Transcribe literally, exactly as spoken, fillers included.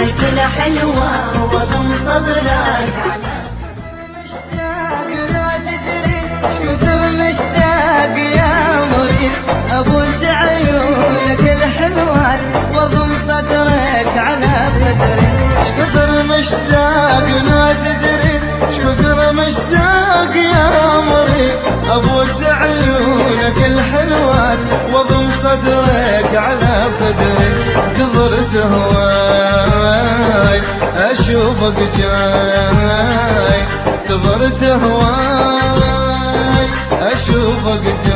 لك الحلوة واضم صدرك على مشتاق لا تدري شكثر مشتاق يا مريد ابوس عيونك الحلوات واضم صدرك على صدري. شكثر مشتاق لا تدري شكثر مشتاق يا مريد ابوس عيونك الحلوات واضم صدرك على صدري. كثرت هواي اشوفك جاي كثرت هواي اشوفك جاي